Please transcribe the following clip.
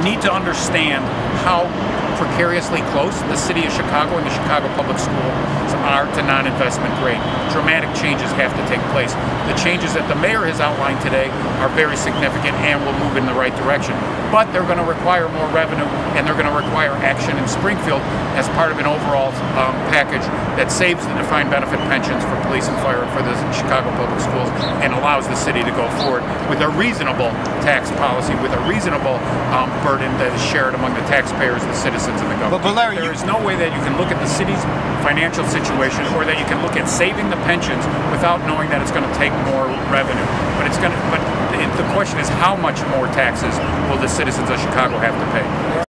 need to understand how precariously close the city of Chicago and the Chicago Public Schools are to non-investment grade. Dramatic changes have to take place. The changes that the mayor has outlined today are very significant and will move in the right direction. But they're going to require more revenue, and they're going to require action in Springfield as part of an overall package that saves the defined benefit pensions for police and fire for the Chicago Public Schools and allows the city to go forward with a reasonable tax policy, with a reasonable burden that is shared among the taxpayers, the citizens, and the government. But Larry, there is no way that you can look at the city's financial situation or that you can look at saving the pensions without knowing that it's going to take more revenue. But the question is, how much more taxes will the citizens of Chicago have to pay?